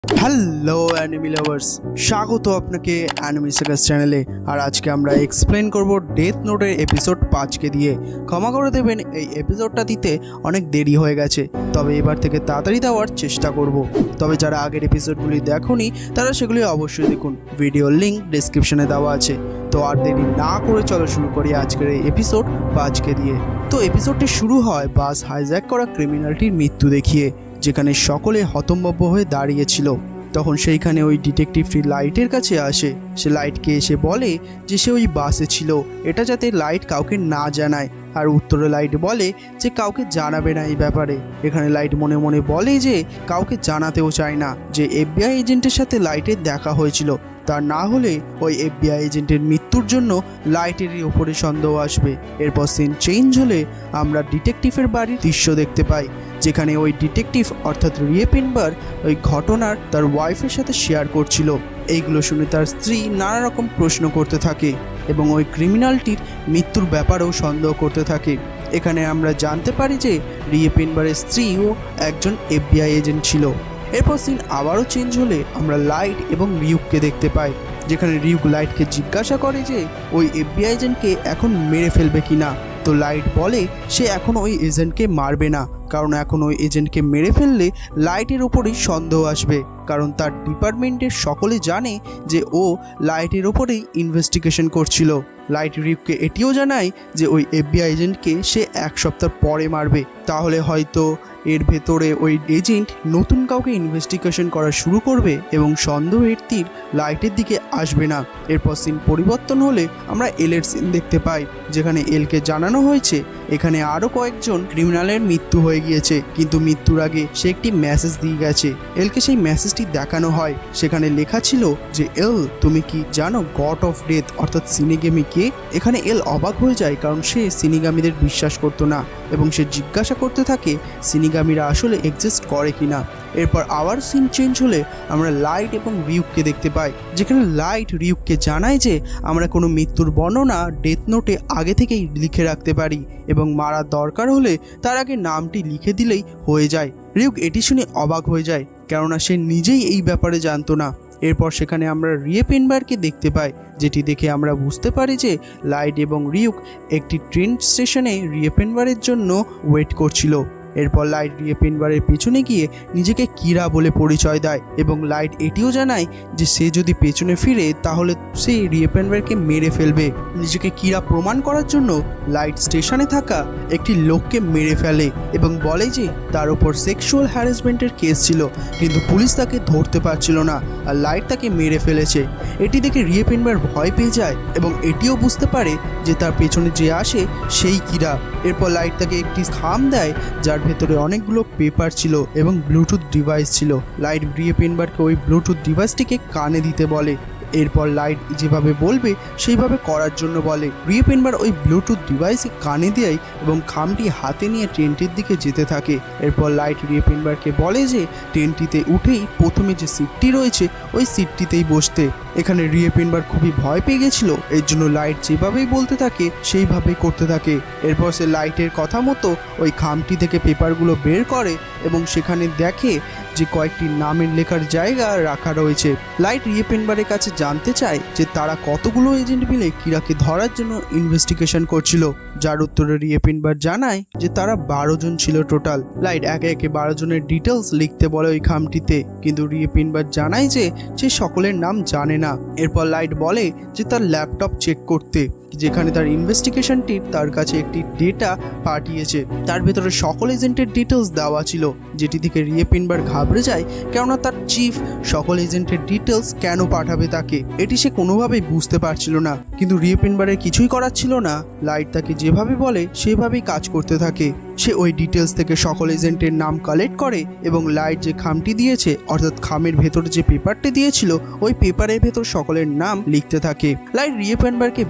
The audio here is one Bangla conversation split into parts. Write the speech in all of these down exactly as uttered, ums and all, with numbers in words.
হ্যালো অ্যানিমি লাভার্স, স্বাগত আপনাকে অ্যানিমি সার্কাস চ্যানেলে। আর আজকে আমরা এক্সপ্লেন করব ডেথ নোটের এপিসোড পাঁচকে দিয়ে। ক্ষমা করে দেবেন, এই এপিসোডটা দিতে অনেক দেরি হয়ে গেছে, তবে এবার থেকে তাড়াতাড়ি দেওয়ার চেষ্টা করব। তবে যারা আগের এপিসোডগুলি দেখোনি তারা সেগুলি অবশ্যই দেখুন, ভিডিওর লিঙ্ক ডেসক্রিপশনে দেওয়া আছে। তো আর দেরি না করে চলো শুরু করি আজকের এই এপিসোড পাঁচকে দিয়ে। তো এপিসোডটি শুরু হয় বাস হাইজ্যাক করা ক্রিমিনালটির মৃত্যু দেখিয়ে, যেখানে সকলে হতম্বব্য হয়ে দাঁড়িয়েছিল। তখন সেইখানে ওই ডিটেকটিভটি লাইটের কাছে আসে। সে লাইটকে এসে বলে যে সে ওই বাসে ছিল, এটা যাতে লাইট কাউকে না জানায়। আর উত্তরে লাইট বলে যে কাউকে জানাবে না এই ব্যাপারে। এখানে লাইট মনে মনে বলে যে কাউকে জানাতেও চায় না যে এফবিআই এজেন্টের সাথে লাইটের দেখা হয়েছিল, তা না হলে ওই এফবিআই এজেন্টের মৃত্যুর জন্য লাইটেরই ওপরে সন্দেহ আসবে। এরপর সিন চেঞ্জ হলে আমরা ডিটেকটিভের বাড়ির দৃশ্য দেখতে পাই, যেখানে ওই ডিটেকটিভ অর্থাৎ রিয়ে পেনবার ওই ঘটনার তার ওয়াইফের সাথে শেয়ার করছিল। এইগুলো শুনে তার স্ত্রী নানা রকম প্রশ্ন করতে থাকে এবং ওই ক্রিমিনালটির মৃত্যুর ব্যাপারেও সন্দেহ করতে থাকে। এখানে আমরা জানতে পারি যে রিয়ে পেনবারের স্ত্রীও একজন এফবিআই এজেন্ট ছিল। এরপর সিন আবারও চেঞ্জ হলে আমরা লাইট এবং রিউককে দেখতে পাই, যেখানে রিউক লাইটকে জিজ্ঞাসা করে যে ওই এফবিআই এজেন্টকে এখন মেরে ফেলবে কিনা। তো লাইট বলে সে এখন ওই এজেন্টকে মারবে না, কারণ এখন ওই এজেন্টকে মেরে ফেললে লাইটের ওপরেই সন্দেহ আসবে, কারণ তার ডিপার্টমেন্টের সকলে জানে যে ও লাইটের ওপরেই ইনভেস্টিগেশন করছিল। লাইট রিউককে এটিও জানায় যে ওই এফবিআই এজেন্টকে সে এক সপ্তাহ পরে মারবে, তাহলে হয়তো এর ভেতরে ওই এজেন্ট নতুন কাউকে ইনভেস্টিগেশন করা শুরু করবে এবং সন্দেহের তীর লাইটের দিকে আসবে না। এরপর সিন পরিবর্তন হলে আমরা এলের সিন দেখতে পাই, যেখানে এলকে জানানো হয়েছে এখানে আরও কয়েকজন ক্রিমিনালের মৃত্যু হয়ে গিয়েছে, কিন্তু মৃত্যুর আগে সে একটি মেসেজ দিয়ে গেছে। এলকে সেই মেসেজটি দেখানো হয়, সেখানে লেখা ছিল যে এল তুমি কি জানো গড অফ ডেথ অর্থাৎ সিনিগামি কে? এখানে এল অবাক হয়ে যায়, কারণ সে সিনিগামীদের বিশ্বাস করতো না এবং সে জিজ্ঞাসা করতে থাকে সিনিগামীরা আসলে এক্সিস্ট করে কিনা। এরপর আবার সিন চেঞ্জ হলে আমরা লাইট এবং রিউককে দেখতে পাই, যেখানে লাইট রিউককে জানায় যে আমরা কোনো মৃত্যুর বর্ণনা ডেথ নোটে আগে থেকেই লিখে রাখতে পারি এবং মারার দরকার হলে তার আগে নামটি লিখে দিলেই হয়ে যায়। রিউক এটি শুনে অবাক হয়ে যায়, কেননা সে নিজেই এই ব্যাপারে জানতো না। এরপর সেখানে আমরা রিয়ে পেনবারকে দেখতে পাই, যেটি দেখে আমরা বুঝতে পারি যে লাইট এবং রিউক একটি ট্রেন স্টেশনে রিয়ে পেনবারের জন্য ওয়েট করছিল। এরপর লাইট রিয়ে পেনবারের পেছনে গিয়ে নিজেকে কিরা বলে পরিচয় দেয় এবং লাইট এটিও জানায় যে সে যদি পেছনে ফিরে তাহলে সে রিয়ে পেনবারকে মেরে ফেলবে। নিজেকে কিরা প্রমাণ করার জন্য লাইট স্টেশনে থাকা একটি লোককে মেরে ফেলে এবং বলে যে তার ওপর সেক্সুয়াল হ্যারাসমেন্টের কেস ছিল, কিন্তু পুলিশ তাকে ধরতে পারছিল না আর লাইট তাকে মেরে ফেলেছে। এটি দেখে রিয়ে পেনবার ভয় পেয়ে যায় এবং এটিও বুঝতে পারে যে তার পেছনে যে আসে সেই কিরা। এরপর লাইট তাকে একটি খাম দেয় যার ভেতরে অনেকগুলো পেপার ছিল এবং ব্লুটুথ ডিভাইস ছিল। লাইট রিয়ে পেনবারকে ওই ব্লুটুথ ডিভাইসটিকে কানে দিতে বলে। এরপর লাইট যেভাবে বলবে সেইভাবে করার জন্য বলে। রিয়ে পেনবার ওই ব্লুটুথ ডিভাইসে কানে দেয় এবং খামটি হাতে নিয়ে ট্রেনটির দিকে যেতে থাকে। এরপর লাইট রিয়ে পেনবারকে বলে যে ট্রেনটিতে উঠেই প্রথমে যে সিটটি রয়েছে ওই সিটটিতেই বসতে। এখানে রিয়ে পেনবার খুবই ভয় পেয়ে গেছিল, এর জন্য লাইট যেভাবেই বলতে থাকে সেইভাবেই করতে থাকে। এরপর সে লাইটের কথা মতো ওই খামটি থেকে পেপারগুলো বের করে এবং সেখানে দেখে যে কয়েকটি নামের লেখার জায়গা রাখা রয়েছে। লাইট রিয়ে পেনবারের কাছে জানতে চায় যে তারা কতগুলো এজেন্ট মিলে কিরাকে ধরার জন্য ইনভেস্টিগেশন করছিল, যার উত্তরে রিয়ে পেনবার জানায় যে তারা বারো জন ছিল টোটাল। লাইট একে একে বারো জনের ডিটেলস লিখতে বলে ওই খামটিতে, কিন্তু রিয়ে পেনবার জানায় যে সে সকলের নাম জানে না। এরপর লাইট বলে যে তার ল্যাপটপ চেক করতে, যেখানে তার ইনভেস্টিগেশনটি তার কাছে একটি ডেটা পাঠিয়েছে, তার ভেতরে সকল এজেন্টের ডিটেলস দেওয়া ছিল, যেটি থেকে রিয়ে পেনবার ঘাবড়ে যায়, কেননা তার চিফ সকল এজেন্টের ডিটেলস কেন পাঠাবে তাকে, এটি সে কোনোভাবেই বুঝতে পারছিল না। কিন্তু রিয়ে পেনবারের কিছুই করার ছিল না, লাইট তাকে যেভাবে বলে সেভাবেই কাজ করতে থাকে। সে ওই ডিটেলস থেকে সকল এজেন্টের নাম কালেক্ট করে এবং লাইট যে খামটি দিয়েছে অর্থাৎ খামের ভেতরে যে পেপারটি দিয়েছিল ওই পেপারের ভেতর সকলের নাম লিখতে থাকে। লাইট রিয়ে পেনবারকে বলে যে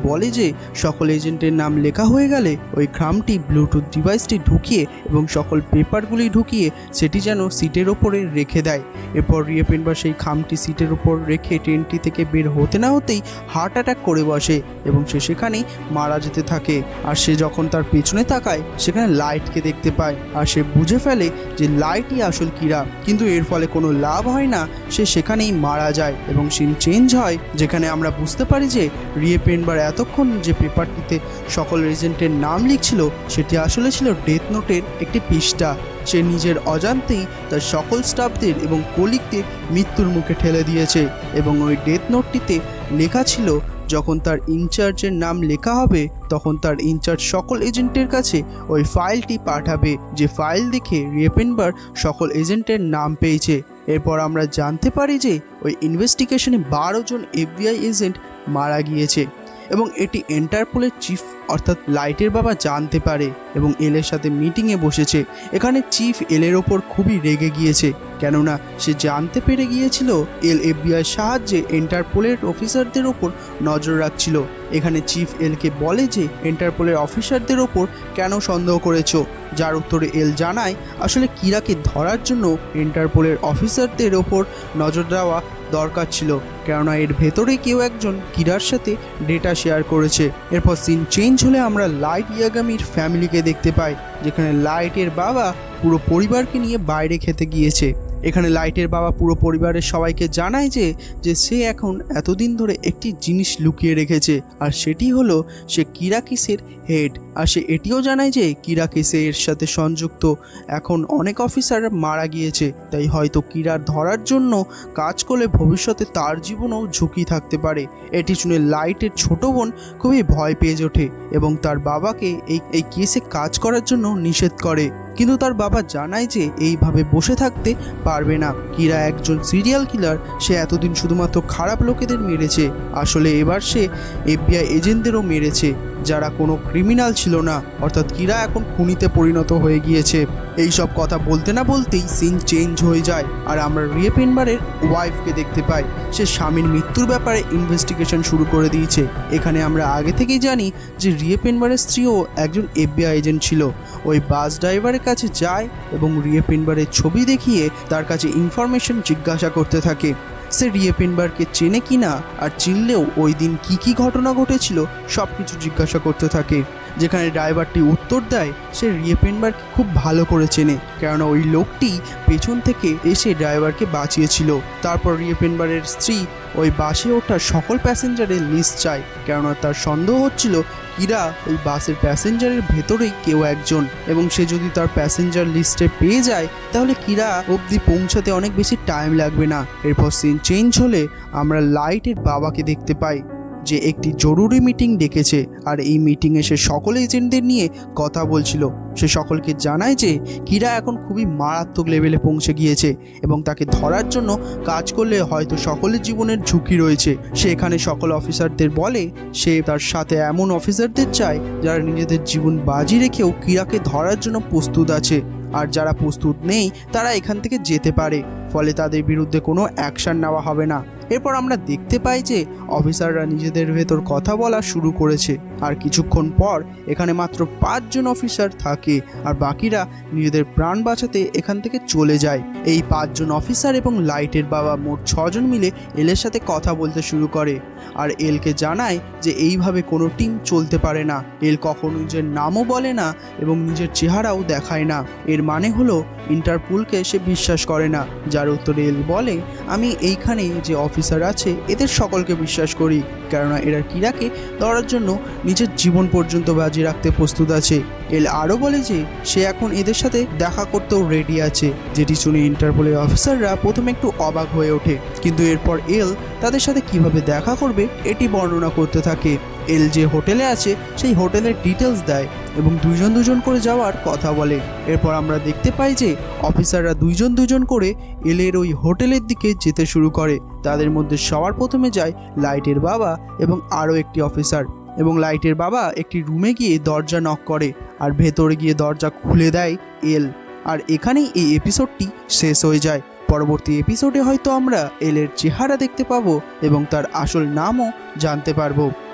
সকল এজেন্টের নাম লেখা হয়ে গেলে ওই খামটি ব্লুটুথ ডিভাইসটি ঢুকিয়ে এবং সকল পেপারগুলি ঢুকিয়ে সেটি যেন সিটের ওপরে রেখে দেয়। এরপর রিয়েপেনবার সেই খামটি সিটের ওপর রেখে ট্রেনটি থেকে বের হতে না হতেই হার্ট অ্যাটাক করে বসে এবং সে সেখানেই মারা যেতে থাকে। আর সে যখন তার পেছনে তাকায় সেখানে লাইটকে দেখতে পায় আর সে বুঝে ফেলে যে লাইটই আসল কিরা, কিন্তু এর ফলে কোনো লাভ হয় না, সে সেখানেই মারা যায় এবং সিন চেঞ্জ হয়, যেখানে আমরা বুঝতে পারি যে রিয়েপেনবার এতক্ষণ যে পেপারটিতে সকল এজেন্টের নাম লিখছিল সেটি আসলে ছিল ডেথ নোটের একটি পৃষ্ঠা। সে নিজের অজান্তেই তার সকল স্টাফদের এবং কলিগদের মৃত্যুর মুখে ঠেলে দিয়েছে এবং ওই ডেথ নোটটিতে লেখা ছিল যখন তার ইনচার্জের নাম লেখা হবে তখন তার ইনচার্জ সকল এজেন্টের কাছে ওই ফাইলটি পাঠাবে, যে ফাইল দেখে রিয়েপেনবার সকল এজেন্টের নাম পেয়েছে। এরপর আমরা জানতে পারি যে ওই ইনভেস্টিগেশনে বারো জন এফবিআই এজেন্ট মারা গিয়েছে এবং এটি ইন্টারপোলের চিফ অর্থাৎ লাইটের বাবা জানতে পারে এবং এলের সাথে মিটিংয়ে বসেছে। এখানে চিফ এলের ওপর খুবই রেগে গিয়েছে, কেননা সে জানতে পেরে গিয়েছিল এল এফবিআই সাহায্যে ইন্টারপোলের অফিসারদের ওপর নজর রাখছিল। এখানে চিফ এলকে বলে যে ইন্টারপোলের অফিসারদের ওপর কেন সন্দেহ করেছো, যার উত্তরে এল জানায় আসলে কিরাকে ধরার জন্য ইন্টারপোলের অফিসারদের ওপর নজর দেওয়া দরকার ছিল, কেননা এর ভেতরে কেউ একজন কিরার সাথে ডেটা শেয়ার করেছে। এরপর সিন চেঞ্জ হলে আমরা লাইট ইয়াগামির ফ্যামিলিকে দেখতে পাই, যেখানে লাইটের বাবা পুরো পরিবারকে নিয়ে বাইরে খেতে গিয়েছে। এখানে লাইটের বাবা পুরো পরিবারের সবাইকে জানায় যে যে সে এখন এতদিন ধরে একটি জিনিস লুকিয়ে রেখেছে, আর সেটি হলো সে কিরাকিসের হেড। আর সে এটিও জানায় যে কিরাকিসের সাথে সংযুক্ত এখন অনেক অফিসার মারা গিয়েছে, তাই হয়তো কিরার ধরার জন্য কাজ করলে ভবিষ্যতে তার জীবনেও ঝুঁকি থাকতে পারে। এটি শুনে লাইটের ছোট বোন খুবই ভয় পেয়ে ওঠে এবং তার বাবাকে এই এই কেসে কাজ করার জন্য নিষেধ করে, কিন্তু তার বাবা জানায় যে এইভাবে বসে থাকতে পারবে না। কিরা একজন সিরিয়াল কিলার, সে এতদিন শুধুমাত্র খারাপ লোকেদের মেরেছে, আসলে এবার সে এফবিআই এজেন্টদেরও মেরেছে যারা কোনো ক্রিমিনাল ছিল না, অর্থাৎ কিরা এখন খুনিতে পরিণত হয়ে গিয়েছে। এই সব কথা বলতে না বলতেই সিন চেঞ্জ হয়ে যায় আর আমরা রিয়েপেনবারের ওয়াইফকে দেখতে পাই। সে স্বামীর মৃত্যুর ব্যাপারে ইনভেস্টিগেশন শুরু করে দিয়েছে। এখানে আমরা আগে থেকেই জানি যে রিয়েপেনবারের স্ত্রীও একজন এফবিআই এজেন্ট ছিল। ওই বাস ড্রাইভারের কাছে যায় এবং রিয়েপেনবারের ছবি দেখিয়ে তার কাছে ইনফরমেশন জিজ্ঞাসা করতে থাকে। সে রিয়েপেনবারকে চেনে কিনা আর চিনলেও ওই দিন কী কী ঘটনা ঘটেছিল সব কিছু জিজ্ঞাসা করতে থাকে, যেখানে ড্রাইভারটি উত্তর দেয় সে রিয়েপেনবারকে খুব ভালো করে চেনে, কেননা ওই লোকটি পেছন থেকে এসে ড্রাইভারকে বাঁচিয়েছিল। তারপর রিয়েপেনবারের স্ত্রী ওই বাসে ওঠা সকল প্যাসেঞ্জারের লিস্ট চায়, কেননা তার সন্দেহ হচ্ছিল কিরা ওই বাসের প্যাসেঞ্জারের ভেতরেই কেউ একজন, এবং সে যদি তার প্যাসেঞ্জার লিস্টে পেয়ে যায় তাহলে কিরা অবধি পৌঁছাতে অনেক বেশি টাইম লাগবে না। এরপর সিন চেঞ্জ হলে আমরা লাইটের বাবাকে দেখতে পাই যে একটি জরুরি মিটিং ডেকেছে আর এই মিটিংয়ে সে সকল এজেন্টদের নিয়ে কথা বলছিল। সে সকলকে জানায় যে কিরা এখন খুবই মারাত্মক লেভেলে পৌঁছে গিয়েছে এবং তাকে ধরার জন্য কাজ করলে হয়তো সকলের জীবনের ঝুঁকি রয়েছে। সে এখানে সকল অফিসারদের বলে সে তার সাথে এমন অফিসারদের চায় যারা নিজেদের জীবন বাজি রেখেও কিরাকে ধরার জন্য প্রস্তুত আছে, আর যারা প্রস্তুত নেই তারা এখান থেকে যেতে পারে, ফলে তাদের বিরুদ্ধে কোনো অ্যাকশন নেওয়া হবে না। এরপর আমরা দেখতে পাই যে অফিসাররা নিজেদের ভেতর কথা বলা শুরু করেছে আর কিছুক্ষণ পর এখানে মাত্র পাঁচজন অফিসার থাকে আর বাকিরা নিজেদের প্রাণ বাঁচাতে এখান থেকে চলে যায়। এই পাঁচজন অফিসার এবং লাইটের বাবা মোট ছজন মিলে এলের সাথে কথা বলতে শুরু করে আর এলকে জানায় যে এইভাবে কোনো টিম চলতে পারে না। এল কখনো নিজের নামও বলে না এবং নিজের চেহারাও দেখায় না। এর মানে হলো ইন্টারপোলকে সে বিশ্বাস করে না, যার উত্তরে এল বলে আমি এইখানে যে অফিসার আছে এদের সকলকে বিশ্বাস করি, কেননা এরা কিরাকে ধরার জন্য নিজের জীবন পর্যন্ত বাজি রাখতে প্রস্তুত আছে। এল আরও বলে যে সে এখন এদের সাথে দেখা করতেও রেডি আছে, যেটি শুনে ইন্টারপোলের অফিসাররা প্রথমে একটু অবাক হয়ে ওঠে, কিন্তু এরপর এল তাদের সাথে কিভাবে দেখা করবে এটি বর্ণনা করতে থাকে। এল যে হোটেলে আছে সেই হোটেলের ডিটেলস দেয় এবং দুইজন দুজন করে যাওয়ার কথা বলে। এরপর আমরা দেখতে পাই যে অফিসাররা দুইজন দুজন করে এলের ওই হোটেলের দিকে যেতে শুরু করে। তাদের মধ্যে সবার প্রথমে যায় লাইটের বাবা এবং আরও একটি অফিসার, এবং লাইটের বাবা একটি রুমে গিয়ে দরজা নক করে আর ভেতরে গিয়ে দরজা খুলে দেয় এল। আর এখানেই এই এপিসোডটি শেষ হয়ে যায়। পরবর্তী এপিসোডে হয়তো আমরা এলের চেহারা দেখতে পাবো এবং তার আসল নামও জানতে পারবো।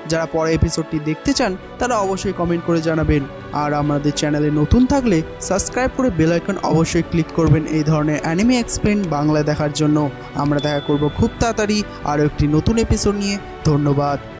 যারা পরের এপিসোডটি দেখতে চান তারা অবশ্যই কমেন্ট করে জানাবেন। আর আমাদের চ্যানেলে নতুন থাকলে সাবস্ক্রাইব করে বেল আইকন অবশ্যই ক্লিক করবেন এই ধরনের অ্যানিমে এক্সপ্লেন বাংলা দেখার জন্য। আমরা দেখা করব খুব তাড়াতাড়ি আরও একটি নতুন এপিসোড নিয়ে। ধন্যবাদ।